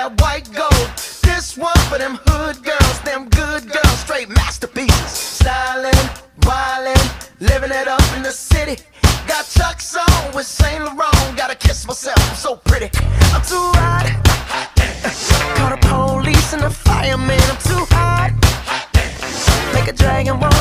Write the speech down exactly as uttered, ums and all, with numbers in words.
that white gold. This one for them hood girls, them good girls, straight masterpieces. Stylin', wildin', living it up in the city. Got Chuck's on with Saint Laurent. Gotta kiss myself, I'm so pretty. I'm too hot. Call the police and the fireman. I'm too hot. Make a dragon walk